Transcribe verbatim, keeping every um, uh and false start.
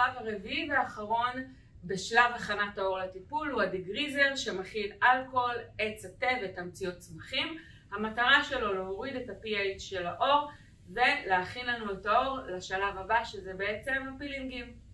השלב הרביעי והאחרון בשלב הכנת האור לטיפול הוא הדגריזר, שמכיל אלכוהול, עץ התה ותמציות צמחים. המטרה שלו להוריד את ה-פי אייץ' של האור ולהכין לנו את האור לשלב הבא, שזה בעצם הפילינגים.